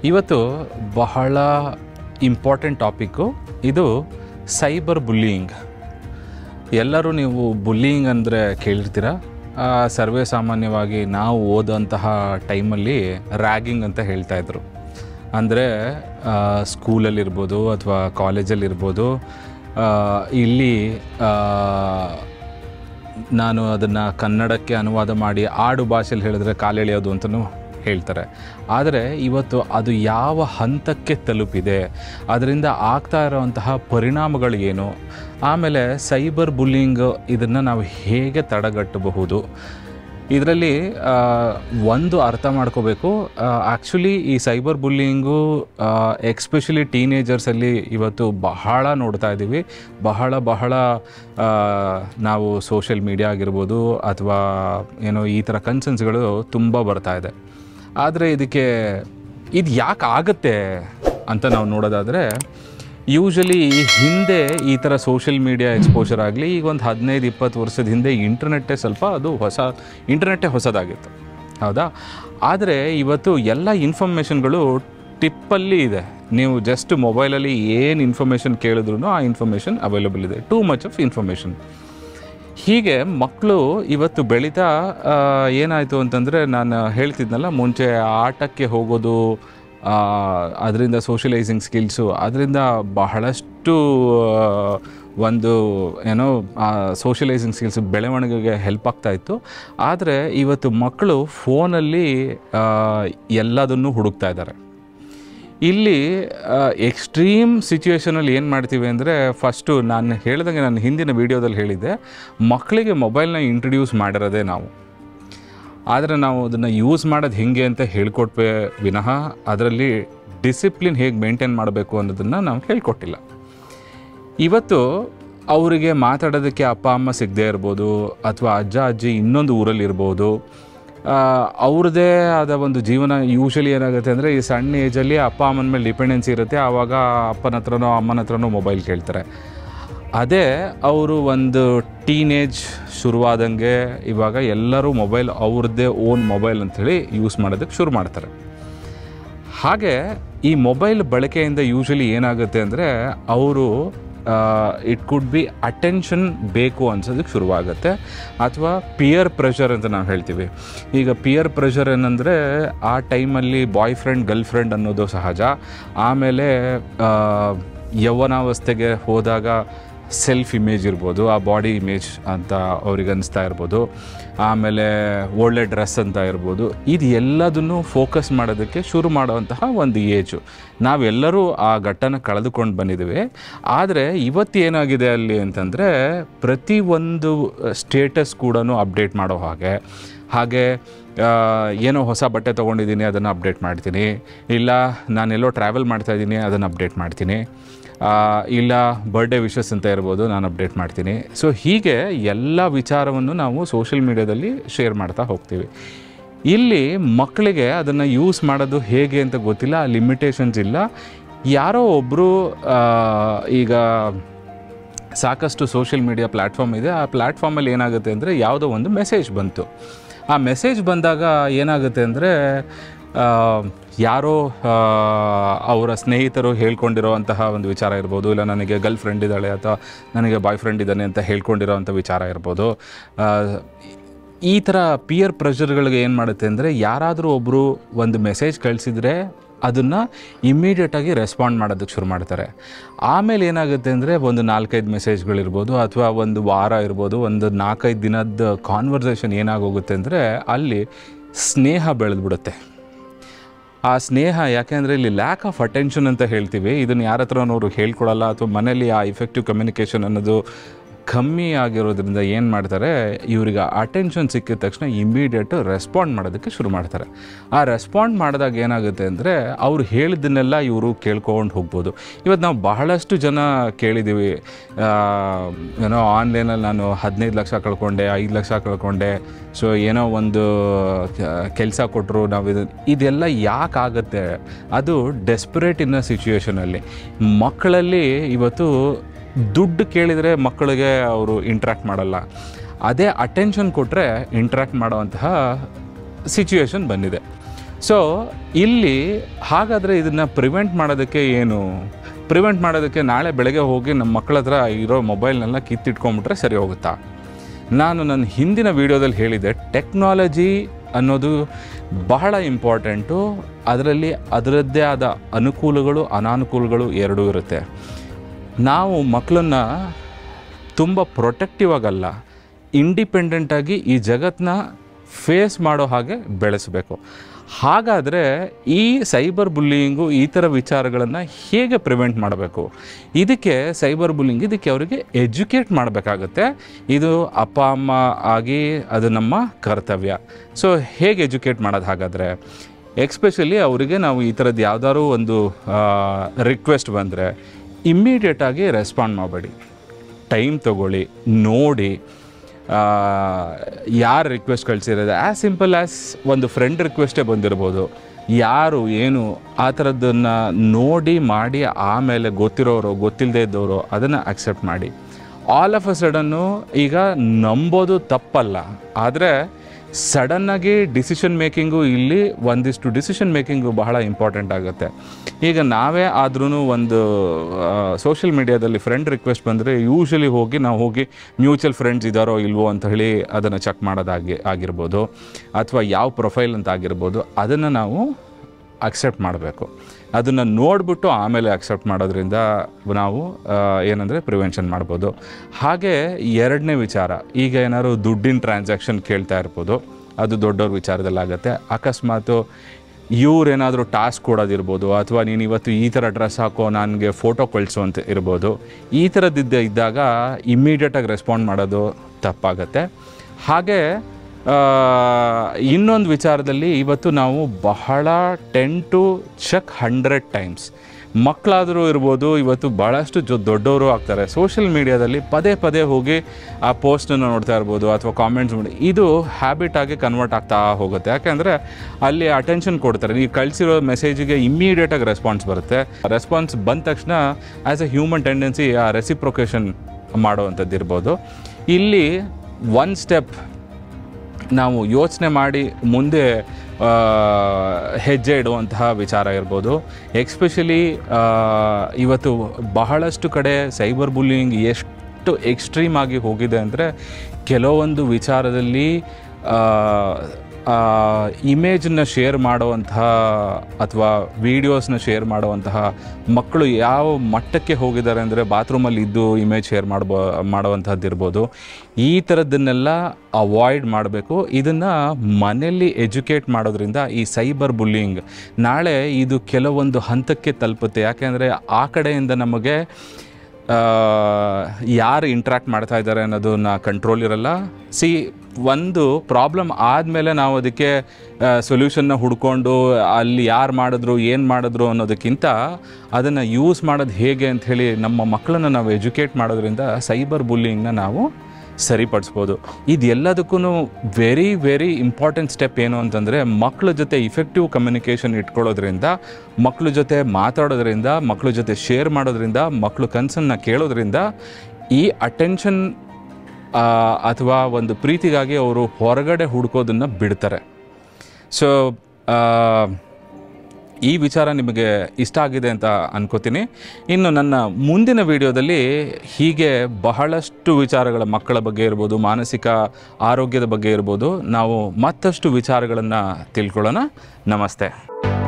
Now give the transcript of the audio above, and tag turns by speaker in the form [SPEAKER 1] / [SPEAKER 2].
[SPEAKER 1] ಇವತ್ತು ಬಹಳ important topic. ಇದು ಸೈಬರ್ ಬುಲ್ಲಿಯಿಂಗ್. ಎಲ್ಲರೂ ನೀವು ಬುಲ್ಲಿಯಿಂಗ್ ಅಂದರೆ ಕೇಳಿರ್ತೀರ. ಸರ್ವೇ ಸಾಮಾನ್ಯವಾಗಿ ನಾವು ಓದೋಂತಹ ಟೈಮಲ್ಲಿ ರ್ಯಾಗಿಂಗ್ ಅಂತ ಹೇಳ್ತಾಯಿದ್ರು. ಅಂದರೆ ಸ್ಕೂಲಲ್ಲಿರ್ಬೋದು ಅಥವಾ ಕಾಲೇಜಲ್ಲಿರ್ಬೋದು. ಇಲ್ಲಿ ನಾನು ಅದನ್ನು ಕನ್ನಡಕ್ಕೆ ಅನುವಾದ ಮಾಡಿ ಆಡು ಭಾಷೆಯಲ್ಲಿ ಹೇಳಿದ್ರೆ ಕಾಲೆಳೆಯೋದು ಅಂತಲೂ ಹೇಳ್ತಾರೆ. ಆದರೆ ಇವತ್ತು ಅದು ಯಾವ ಹಂತಕ್ಕೆ ತಲುಪಿದೆ, ಅದರಿಂದ ಆಗ್ತಾ ಇರೋವಂತಹ ಪರಿಣಾಮಗಳು ಏನು, ಆಮೇಲೆ ಸೈಬರ್ ಬುಲ್ಲಿಂಗ್ ಇದನ್ನು ನಾವು ಹೇಗೆ ತಡೆಗಟ್ಟಬಹುದು, ಇದರಲ್ಲಿ ಒಂದು ಅರ್ಥ ಮಾಡ್ಕೋಬೇಕು. ಆ್ಯಕ್ಚುಲಿ ಈ ಸೈಬರ್ ಬುಲ್ಲಿಂಗು ಎಕ್ಸ್ಪೆಷಲಿ ಟೀನೇಜರ್ಸಲ್ಲಿ ಇವತ್ತು ಬಹಳ ನೋಡ್ತಾ ಇದ್ದೀವಿ. ಬಹಳ ನಾವು ಸೋಷಿಯಲ್ ಮೀಡಿಯಾ ಆಗಿರ್ಬೋದು ಅಥವಾ ಏನೋ ಈ ಥರ ಕನ್ಸರ್ನ್ಸ್ಗಳು ತುಂಬ ಬರ್ತಾ ಇದೆ. ಆದರೆ ಇದು ಯಾಕೆ ಆಗುತ್ತೆ ಅಂತ ನಾವು ನೋಡೋದಾದರೆ, ಯೂಶಲಿ ಹಿಂದೆ ಈ ಥರ ಸೋಷಿಯಲ್ ಮೀಡಿಯಾ ಎಕ್ಸ್ಪೋಜರ್ ಆಗಲಿ, ಈಗ ಒಂದು 15-20 ವರ್ಷದ ಹಿಂದೆ ಇಂಟರ್ನೆಟ್ಟೇ ಹೊಸದಾಗಿತ್ತು, ಹೌದಾ? ಆದರೆ ಇವತ್ತು ಎಲ್ಲ ಇನ್ಫಾರ್ಮೇಷನ್ಗಳು ಟಿಪ್ಪಲ್ಲಿ ಇದೆ. ನೀವು ಜಸ್ಟ್ ಮೊಬೈಲಲ್ಲಿ ಏನು ಇನ್ಫಾರ್ಮೇಷನ್ ಕೇಳಿದ್ರೂ ಆ ಇನ್ಫಾರ್ಮೇಷನ್ ಅವೈಲಬಲ್ ಇದೆ. Too much of information. ಹೀಗೆ ಮಕ್ಕಳು ಇವತ್ತು ಬೆಳೀತಾ ಏನಾಯಿತು ಅಂತಂದರೆ, ನಾನು ಹೇಳ್ತಿದ್ನಲ್ಲ ಮುಂಚೆ ಆಟಕ್ಕೆ ಹೋಗೋದು, ಅದರಿಂದ ಸೋಷಿಯಲೈಸಿಂಗ್ ಸ್ಕಿಲ್ಸು, ಅದರಿಂದ ಬಹಳಷ್ಟು ಒಂದು ಸೋಷಿಯಲೈಸಿಂಗ್ ಸ್ಕಿಲ್ಸ್ ಬೆಳವಣಿಗೆಗೆ ಹೆಲ್ಪ್ ಆಗ್ತಾಯಿತ್ತು. ಆದರೆ ಇವತ್ತು ಮಕ್ಕಳು ಫೋನಲ್ಲಿ ಎಲ್ಲದನ್ನು ಹುಡುಕ್ತಾ ಇದ್ದಾರೆ. ಇಲ್ಲಿ ಎಕ್ಸ್ಟ್ರೀಮ್ ಸಿಚುವೇಷನಲ್ಲಿ ಏನು ಮಾಡ್ತೀವಿ ಅಂದರೆ, ಫಸ್ಟು ನಾನು ಹೇಳ್ದಂಗೆ ನಾನು ಹಿಂದಿನ ವೀಡಿಯೋದಲ್ಲಿ ಹೇಳಿದ್ದೆ, ಮಕ್ಕಳಿಗೆ ಮೊಬೈಲ್ನ ಇಂಟ್ರಡ್ಯೂಸ್ ಮಾಡಿರೋದೇ ನಾವು. ಆದರೆ ನಾವು ಅದನ್ನು ಯೂಸ್ ಮಾಡೋದು ಹೇಗೆ ಅಂತ ಹೇಳ್ಕೊಟ್ವೆ ವಿನಃ ಅದರಲ್ಲಿ ಡಿಸಿಪ್ಲಿನ್ ಹೇಗೆ ಮೇಂಟೈನ್ ಮಾಡಬೇಕು ಅನ್ನೋದನ್ನು ನಾವು ಹೇಳ್ಕೊಟ್ಟಿಲ್ಲ. ಇವತ್ತು ಅವರಿಗೆ ಮಾತಾಡೋದಕ್ಕೆ ಅಪ್ಪ ಅಮ್ಮ ಸಿಗದೇ ಇರ್ಬೋದು, ಅಥವಾ ಅಜ್ಜ ಅಜ್ಜಿ ಇನ್ನೊಂದು ಊರಲ್ಲಿ ಇರ್ಬೋದು. ಅವ್ರದ್ದೇ ಆದ ಒಂದು ಜೀವನ. ಯೂಶಲಿ ಏನಾಗುತ್ತೆ ಅಂದರೆ, ಈ ಸಣ್ಣ ಏಜಲ್ಲಿ ಅಪ್ಪ ಅಮ್ಮನ ಮೇಲೆ ಡಿಪೆಂಡೆನ್ಸಿ ಇರುತ್ತೆ. ಆವಾಗ ಅಪ್ಪನ ಹತ್ರನೋ ಅಮ್ಮನ ಹತ್ರನೋ ಮೊಬೈಲ್ ಕೇಳ್ತಾರೆ. ಅದೇ ಅವರು ಒಂದು ಟೀನೇಜ್ ಶುರುವಾದಂಗೆ ಇವಾಗ ಎಲ್ಲರೂ ಮೊಬೈಲ್ ಅವ್ರದ್ದೇ ಓನ್ ಮೊಬೈಲ್ ಅಂಥೇಳಿ ಯೂಸ್ ಮಾಡೋದಕ್ಕೆ ಶುರು ಮಾಡ್ತಾರೆ. ಹಾಗೆ ಈ ಮೊಬೈಲ್ ಬಳಕೆಯಿಂದ ಯೂಶಲಿ ಏನಾಗುತ್ತೆ ಅಂದರೆ, ಅವರು ಇಟ್ ಕುಡ್ ಬಿ ಅಟೆನ್ಷನ್ ಬೇಕು ಅನ್ಸೋದಕ್ಕೆ ಶುರುವಾಗುತ್ತೆ, ಅಥವಾ ಪಿಯರ್ ಪ್ರೆಷರ್ ಅಂತ ನಾವು ಹೇಳ್ತೀವಿ. ಈಗ ಪಿಯರ್ ಪ್ರೆಷರ್ ಏನಂದರೆ, ಆ ಟೈಮಲ್ಲಿ ಬಾಯ್ ಫ್ರೆಂಡ್ ಗರ್ಲ್ ಫ್ರೆಂಡ್ ಅನ್ನೋದು ಸಹಜ. ಆಮೇಲೆ ಯೌವನಾವಸ್ಥೆಗೆ ಹೋದಾಗ ಸೆಲ್ಫ್ ಇಮೇಜ್ ಇರ್ಬೋದು, ಆ ಬಾಡಿ ಇಮೇಜ್ ಅಂತ ಅವ್ರಿಗೆ ಅನ್ನಿಸ್ತಾ ಇರ್ಬೋದು. ಆಮೇಲೆ ಒಳ್ಳೆ ಡ್ರೆಸ್ ಅಂತ ಇರ್ಬೋದು. ಇದು ಎಲ್ಲದನ್ನು ಫೋಕಸ್ ಮಾಡೋದಕ್ಕೆ ಶುರು ಮಾಡುವಂತಹ ಒಂದು ಏಜು. ನಾವೆಲ್ಲರೂ ಆ ಘಟ್ಟನ ಕಳೆದುಕೊಂಡು ಬಂದಿದ್ದೀವಿ. ಆದರೆ ಇವತ್ತು ಏನಾಗಿದೆ ಅಲ್ಲಿ ಅಂತಂದರೆ, ಪ್ರತಿಯೊಂದು ಸ್ಟೇಟಸ್ ಕೂಡ ಅಪ್ಡೇಟ್ ಮಾಡೋ ಹಾಗೆ ಏನೋ ಹೊಸ ಬಟ್ಟೆ ತೊಗೊಂಡಿದ್ದೀನಿ ಅದನ್ನು ಅಪ್ಡೇಟ್ ಮಾಡ್ತೀನಿ, ಇಲ್ಲ ನಾನೆಲ್ಲೋ ಟ್ರಾವೆಲ್ ಮಾಡ್ತಾಯಿದ್ದೀನಿ ಅದನ್ನು ಅಪ್ಡೇಟ್ ಮಾಡ್ತೀನಿ, ಇಲ್ಲ ಬರ್ಡೇ ವಿಶಸ್ ಅಂತ ಇರ್ಬೋದು ನಾನು ಅಪ್ಡೇಟ್ ಮಾಡ್ತೀನಿ. ಸೊ ಹೀಗೆ ಎಲ್ಲ ವಿಚಾರವನ್ನು ನಾವು ಸೋಷಿಯಲ್ ಮೀಡಿಯಾದಲ್ಲಿ ಶೇರ್ ಮಾಡ್ತಾ ಹೋಗ್ತೀವಿ. ಇಲ್ಲಿ ಮಕ್ಕಳಿಗೆ ಅದನ್ನು ಯೂಸ್ ಮಾಡೋದು ಹೇಗೆ ಅಂತ ಗೊತ್ತಿಲ್ಲ, ಲಿಮಿಟೇಷನ್ಸ್ ಇಲ್ಲ. ಯಾರೋ ಒಬ್ಬರು ಈಗ ಸಾಕಷ್ಟು ಸೋಷಿಯಲ್ ಮೀಡಿಯಾ ಪ್ಲ್ಯಾಟ್ಫಾರ್ಮ್ ಇದೆ. ಆ ಪ್ಲ್ಯಾಟ್ಫಾರ್ಮಲ್ಲಿ ಏನಾಗುತ್ತೆ ಅಂದರೆ, ಯಾವುದೋ ಒಂದು ಮೆಸೇಜ್ ಬಂತು. ಆ ಮೆಸೇಜ್ ಬಂದಾಗ ಏನಾಗುತ್ತೆ ಅಂದರೆ, ಯಾರೋ ಅವರ ಸ್ನೇಹಿತರು ಹೇಳ್ಕೊಂಡಿರೋವಂತಹ ಒಂದು ವಿಚಾರ ಇರ್ಬೋದು, ಇಲ್ಲ ನನಗೆ ಗರ್ಲ್ ಫ್ರೆಂಡ್ ಇದ್ದಾಳೆ ಅಥವಾ ನನಗೆ ಬಾಯ್ ಫ್ರೆಂಡ್ ಇದ್ದಾನೆ ಅಂತ ಹೇಳ್ಕೊಂಡಿರೋವಂಥ ವಿಚಾರ ಇರ್ಬೋದು. ಈ ಥರ ಪಿಯರ್ ಪ್ರೆಷರ್ಗಳಿಗೆ ಏನು ಮಾಡುತ್ತೆ ಅಂದರೆ, ಯಾರಾದರೂ ಒಬ್ಬರು ಒಂದು ಮೆಸೇಜ್ ಕಳಿಸಿದರೆ ಅದನ್ನು ಇಮ್ಮಿಡಿಯೇಟಾಗಿ ರೆಸ್ಪಾಂಡ್ ಮಾಡೋದಕ್ಕೆ ಶುರು ಮಾಡ್ತಾರೆ. ಆಮೇಲೆ ಏನಾಗುತ್ತೆ ಅಂದರೆ, ಒಂದು 4-5 ಮೆಸೇಜ್ಗಳಿರ್ಬೋದು, ಅಥವಾ ಒಂದು ವಾರ ಇರ್ಬೋದು, ಒಂದು 4-5 ದಿನದ ಕಾನ್ವರ್ಸೇಷನ್ ಏನಾಗೋಗುತ್ತೆ ಅಂದರೆ, ಅಲ್ಲಿ ಸ್ನೇಹ ಬೆಳೆದ್ಬಿಡುತ್ತೆ. ಆ ಸ್ನೇಹ ಯಾಕೆಂದರೆ ಇಲ್ಲಿ ಲ್ಯಾಕ್ ಆಫ್ ಅಟೆನ್ಷನ್ ಅಂತ ಹೇಳ್ತೀವಿ. ಇದನ್ನು ಯಾರ ಹತ್ರನವರು ಹೇಳ್ಕೊಡಲ್ಲ, ಅಥವಾ ಮನೇಲಿ ಆ ಇಫೆಕ್ಟಿವ್ ಕಮ್ಯುನಿಕೇಷನ್ ಅನ್ನೋದು ಕಮ್ಮಿ ಆಗಿರೋದ್ರಿಂದ ಏನು ಮಾಡ್ತಾರೆ, ಇವರಿಗೆ ಅಟೆನ್ಷನ್ ಸಿಕ್ಕಿದ ತಕ್ಷಣ ಇಮ್ಮಿಡಿಯೇಟು ರೆಸ್ಪಾಂಡ್ ಮಾಡೋದಕ್ಕೆ ಶುರು ಮಾಡ್ತಾರೆ. ಆ ರೆಸ್ಪಾಂಡ್ ಮಾಡಿದಾಗ ಏನಾಗುತ್ತೆ ಅಂದರೆ, ಅವ್ರು ಹೇಳಿದ್ದನ್ನೆಲ್ಲ ಇವರು ಕೇಳ್ಕೊಂಡು ಹೋಗ್ಬೋದು. ಇವತ್ತು ನಾವು ಬಹಳಷ್ಟು ಜನ ಕೇಳಿದ್ದೀವಿ, ಏನೋ ಆನ್ಲೈನಲ್ಲಿ ನಾನು 15 ಲಕ್ಷ ಕಳ್ಕೊಂಡೆ, 5 ಲಕ್ಷ ಕಳ್ಕೊಂಡೆ, ಸೊ ಏನೋ ಒಂದು ಕೆಲಸ ಕೊಟ್ಟರು, ಇದೆಲ್ಲ ಯಾಕಾಗುತ್ತೆ? ಅದು ಡೆಸ್ಪರೇಟ್ ಇನ್ ಸಿಚುವೇಷನಲ್ಲಿ. ಮಕ್ಕಳಲ್ಲಿ ಇವತ್ತು ದುಡ್ಡು ಕೇಳಿದರೆ ಮಕ್ಕಳಿಗೆ ಅವರು ಇಂಟ್ರ್ಯಾಕ್ಟ್ ಮಾಡಲ್ಲ. ಅದೇ ಅಟೆನ್ಷನ್ ಕೊಟ್ಟರೆ ಇಂಟ್ರ್ಯಾಕ್ಟ್ ಮಾಡೋವಂತಹ ಸಿಚುವೇಶನ್ ಬಂದಿದೆ. ಸೊ ಇಲ್ಲಿ ಹಾಗಾದರೆ ಇದನ್ನು ಪ್ರಿವೆಂಟ್ ಮಾಡೋದಕ್ಕೆ ಏನು? ಪ್ರಿವೆಂಟ್ ಮಾಡೋದಕ್ಕೆ ನಾಳೆ ಬೆಳಗ್ಗೆ ಹೋಗಿ ನಮ್ಮ ಮಕ್ಕಳ ಹತ್ರ ಇರೋ ಮೊಬೈಲ್ನೆಲ್ಲ ಕಿತ್ತಿಟ್ಕೊಂಡ್ಬಿಟ್ರೆ ಸರಿ ಹೋಗುತ್ತಾ? ನಾನು ನನ್ನ ಹಿಂದಿನ ವೀಡಿಯೋದಲ್ಲಿ ಹೇಳಿದೆ, ಟೆಕ್ನಾಲಜಿ ಅನ್ನೋದು ಬಹಳ ಇಂಪಾರ್ಟೆಂಟು. ಅದರಲ್ಲಿ ಅದರದ್ದೇ ಆದ ಅನುಕೂಲಗಳು ಅನಾನುಕೂಲಗಳು ಎರಡೂ ಇರುತ್ತೆ. ನಾವು ಮಕ್ಕಳನ್ನ ತುಂಬ ಪ್ರೊಟೆಕ್ಟಿವ್ ಆಗಲ್ಲ, ಇಂಡಿಪೆಂಡೆಂಟಾಗಿ ಈ ಜಗತ್ತನ್ನ ಫೇಸ್ ಮಾಡೋ ಹಾಗೆ ಬೆಳೆಸಬೇಕು. ಹಾಗಾದರೆ ಈ ಸೈಬರ್ ಬುಲ್ಲಿಯಿಂಗು ಈ ಥರ ವಿಚಾರಗಳನ್ನು ಹೇಗೆ ಪ್ರಿವೆಂಟ್ ಮಾಡಬೇಕು? ಇದಕ್ಕೆ ಸೈಬರ್ ಬುಲ್ಲಿಂಗ್, ಇದಕ್ಕೆ ಅವರಿಗೆ ಎಜುಕೇಟ್ ಮಾಡಬೇಕಾಗತ್ತೆ. ಇದು ಅಪ್ಪ ಅಮ್ಮ ಆಗಿ ಅದು ನಮ್ಮ ಕರ್ತವ್ಯ. ಸೊ ಹೇಗೆ ಎಜುಕೇಟ್ ಮಾಡೋದು? ಹಾಗಾದರೆ ಎಕ್ಸ್ಪೆಷಲಿ ಅವರಿಗೆ ನಾವು ಈ ಥರದ್ದು ಯಾವುದಾದ್ರು ಒಂದು ರಿಕ್ವೆಸ್ಟ್ ಬಂದರೆ ಇಮ್ಮಿಡಿಯೇಟಾಗಿ ರೆಸ್ಪಾಂಡ್ ಮಾಡಬೇಡಿ. ಟೈಮ್ ತೊಗೊಳ್ಳಿ, ನೋಡಿ ಯಾರು ರಿಕ್ವೆಸ್ಟ್ ಕಳಿಸಿರೋದು. ಆ್ಯಸ್ ಸಿಂಪಲ್ ಆ್ಯಸ್ ಒಂದು ಫ್ರೆಂಡ್ ರಿಕ್ವೆಸ್ಟೇ ಬಂದಿರ್ಬೋದು, ಯಾರು ಏನು ಆ ಥರದ್ದನ್ನು ನೋಡಿ ಮಾಡಿ ಆಮೇಲೆ ಗೊತ್ತಿರೋರು ಗೊತ್ತಿಲ್ಲದೆ ಇದ್ದವರು ಅದನ್ನು ಅಕ್ಸೆಪ್ಟ್ ಮಾಡಿ. ಆಲ್ ಆಫ್ ಅ ಸಡನ್ನು ಈಗ ನಂಬೋದು ತಪ್ಪಲ್ಲ, ಆದರೆ ಸಡನ್ನಾಗಿ ಡಿಸಿಷನ್ ಮೇಕಿಂಗು ಇಲ್ಲಿ ಒಂದಿಷ್ಟು ಡಿಸಿಷನ್ ಮೇಕಿಂಗು ಬಹಳ ಇಂಪಾರ್ಟೆಂಟ್ ಆಗುತ್ತೆ. ಈಗ ನಾವೇ ಆದ್ರೂ ಒಂದು ಸೋಷಿಯಲ್ ಮೀಡಿಯಾದಲ್ಲಿ ಫ್ರೆಂಡ್ ರಿಕ್ವೆಸ್ಟ್ ಬಂದರೆ ಯೂಶ್ವಲಿ ನಾವು ಹೋಗಿ ಮ್ಯೂಚುವಲ್ ಫ್ರೆಂಡ್ಸ್ ಇದ್ದಾರೋ ಇಲ್ವೋ ಅಂತ ಹೇಳಿ ಅದನ್ನು ಚೆಕ್ ಆಗಿರ್ಬೋದು, ಅಥವಾ ಯಾವ ಪ್ರೊಫೈಲ್ ಅಂತ ಆಗಿರ್ಬೋದು, ಅದನ್ನು ನಾವು ಅಕ್ಸೆಪ್ಟ್ ಮಾಡಬೇಕು. ಅದನ್ನು ನೋಡಿಬಿಟ್ಟು ಆಮೇಲೆ ಅಕ್ಸೆಪ್ಟ್ ಮಾಡೋದ್ರಿಂದ ನಾವು ಏನಂದರೆ ಪ್ರಿವೆನ್ಷನ್ ಮಾಡ್ಬೋದು. ಹಾಗೆ ಎರಡನೇ ವಿಚಾರ, ಈಗ ಏನಾದ್ರು ದುಡ್ಡಿನ ಟ್ರಾನ್ಸಾಕ್ಷನ್ ಕೇಳ್ತಾ ಇರ್ಬೋದು, ಅದು ದೊಡ್ಡವ್ರ ವಿಚಾರದಲ್ಲಾಗತ್ತೆ. ಅಕಸ್ಮಾತು ಇವ್ರೇನಾದರೂ ಟಾಸ್ಕ್ ಕೊಡೋದಿರ್ಬೋದು, ಅಥವಾ ನೀನು ಇವತ್ತು ಈ ಥರ ಡ್ರೆಸ್ ಹಾಕೋ ನನಗೆ ಫೋಟೋ ಕಳಿಸು ಅಂತ ಇರ್ಬೋದು. ಈ ಥರದ್ದಿದ್ದಾಗ ಇಮ್ಮಿಡಿಯೇಟಾಗಿ ರೆಸ್ಪಾಂಡ್ ಮಾಡೋದು ತಪ್ಪಾಗತ್ತೆ. ಹಾಗೆ ಇನ್ನೊಂದು ವಿಚಾರದಲ್ಲಿ ಇವತ್ತು ನಾವು ಬಹಳ 10 to check 100 times, ಮಕ್ಕಳಾದರೂ ಇರ್ಬೋದು, ಇವತ್ತು ಭಾಳಷ್ಟು ದೊಡ್ಡವರು ಆಗ್ತಾರೆ, ಸೋಷಿಯಲ್ ಮೀಡಿಯಾದಲ್ಲಿ ಪದೇ ಪದೇ ಹೋಗಿ ಆ ಪೋಸ್ಟನ್ನು ನೋಡ್ತಾ ಇರ್ಬೋದು ಅಥವಾ ಕಾಮೆಂಟ್ಸ್ ಮಾಡಿ. ಇದು ಹ್ಯಾಬಿಟ್ ಆಗಿ ಕನ್ವರ್ಟ್ ಆಗ್ತಾ ಹೋಗುತ್ತೆ. ಯಾಕೆಂದರೆ ಅಲ್ಲಿ ಅಟೆನ್ಷನ್ ಕೊಡ್ತಾರೆ. ನೀವು ಕಳಿಸಿರೋ ಮೆಸೇಜಿಗೆ ಇಮ್ಮಿಡಿಯೇಟಾಗಿ ರೆಸ್ಪಾನ್ಸ್ ಬರುತ್ತೆ. ರೆಸ್ಪಾನ್ಸ್ ಬಂದ ತಕ್ಷಣ ಆ್ಯಸ್ ಎ ಹ್ಯೂಮನ್ ಟೆಂಡೆನ್ಸಿ ಆ ರೆಸಿಪ್ರೊಕೇಷನ್ ಮಾಡೋವಂಥದ್ದು ಇರ್ಬೋದು. ಇಲ್ಲಿ ಒನ್ ಸ್ಟೆಪ್ ನಾವು ಯೋಚನೆ ಮಾಡಿ ಮುಂದೆ ಹೆಜ್ಜೆ ಇಡುವಂತಹ ವಿಚಾರ ಇರ್ಬೋದು. ಎಕ್ಸ್ಪೆಷಲಿ ಇವತ್ತು ಬಹಳಷ್ಟು ಕಡೆ ಸೈಬರ್ ಬುಲ್ಲಿಂಗ್ ಎಷ್ಟು ಎಕ್ಸ್ಟ್ರೀಮ್ ಆಗಿ ಹೋಗಿದೆ ಅಂದರೆ, ಕೆಲವೊಂದು ವಿಚಾರದಲ್ಲಿ ಇಮೇಜನ್ನು ಶೇರ್ ಮಾಡುವಂತಹ ಅಥವಾ ವೀಡಿಯೋಸ್ನ ಶೇರ್ ಮಾಡುವಂತಹ ಮಕ್ಕಳು ಯಾವ ಮಟ್ಟಕ್ಕೆ ಹೋಗಿದ್ದಾರೆ ಅಂದರೆ, ಬಾತ್ರೂಮಲ್ಲಿ ಇದ್ದು ಇಮೇಜ್ ಶೇರ್ ಮಾಡುವಂಥದ್ದು ಇರ್ಬೋದು. ಈ ಥರದ್ದನ್ನೆಲ್ಲ ಅವಾಯ್ಡ್ ಮಾಡಬೇಕು. ಇದನ್ನು ಮನೆಯಲ್ಲಿ ಎಜುಕೇಟ್ ಮಾಡೋದ್ರಿಂದ ಈ ಸೈಬರ್ ಬುಲ್ಲಿಂಗ್ ನಾಳೆ ಇದು ಕೆಲವೊಂದು ಹಂತಕ್ಕೆ ತಲುಪುತ್ತೆ. ಯಾಕೆಂದರೆ ಆ ಕಡೆಯಿಂದ ನಮಗೆ ಯಾರು ಇಂಟ್ರ್ಯಾಕ್ಟ್ ಮಾಡ್ತಾ ಇದ್ದಾರೆ ಅನ್ನೋದನ್ನ ಕಂಟ್ರೋಲ್ ಇರಲ್ಲ. ಒಂದು ಪ್ರಾಬ್ಲಮ್ ಆದಮೇಲೆ ನಾವು ಅದಕ್ಕೆ ಸೊಲ್ಯೂಷನ್ನ ಹುಡ್ಕೊಂಡು ಅಲ್ಲಿ ಯಾರು ಮಾಡಿದ್ರು ಏನು ಮಾಡಿದ್ರು ಅನ್ನೋದಕ್ಕಿಂತ ಅದನ್ನು ಯೂಸ್ ಮಾಡೋದು ಹೇಗೆ ಅಂಥೇಳಿ ನಮ್ಮ ಮಕ್ಕಳನ್ನು ನಾವು ಎಜುಕೇಟ್ ಮಾಡೋದ್ರಿಂದ ಸೈಬರ್ ಬುಲ್ಲಿಂಗ್ನ ನಾವು ಸರಿಪಡಿಸ್ಬೋದು. ಇದೆಲ್ಲದಕ್ಕೂ ವೆರಿ ವೆರಿ ಇಂಪಾರ್ಟೆಂಟ್ ಸ್ಟೆಪ್ ಏನು ಅಂತಂದರೆ, ಮಕ್ಕಳ ಜೊತೆ ಇಫೆಕ್ಟಿವ್ ಕಮ್ಯುನಿಕೇಷನ್ ಇಟ್ಕೊಳ್ಳೋದ್ರಿಂದ, ಮಕ್ಕಳ ಜೊತೆ ಮಾತಾಡೋದ್ರಿಂದ, ಮಕ್ಕಳ ಜೊತೆ ಶೇರ್ ಮಾಡೋದ್ರಿಂದ, ಮಕ್ಕಳು ಕನಸನ್ನು ಕೇಳೋದ್ರಿಂದ ಈ ಅಟೆನ್ಷನ್ ಅಥವಾ ಒಂದು ಪ್ರೀತಿಗಾಗಿ ಅವರು ಹೊರಗಡೆ ಹುಡುಕೋದನ್ನು ಬಿಡ್ತಾರೆ. ಸೊ ಈ ವಿಚಾರ ನಿಮಗೆ ಇಷ್ಟ ಆಗಿದೆ ಅಂತ ಅನ್ಕೋತೀನಿ. ಇನ್ನು ನನ್ನ ಮುಂದಿನ ವಿಡಿಯೋದಲ್ಲಿ ಹೀಗೆ ಬಹಳಷ್ಟು ವಿಚಾರಗಳ, ಮಕ್ಕಳ ಬಗ್ಗೆ ಇರ್ಬೋದು, ಮಾನಸಿಕ ಆರೋಗ್ಯದ ಬಗ್ಗೆ ಇರ್ಬೋದು, ನಾವು ಮತ್ತಷ್ಟು ವಿಚಾರಗಳನ್ನು ತಿಳ್ಕೊಳ್ಳೋಣ. ನಮಸ್ತೆ.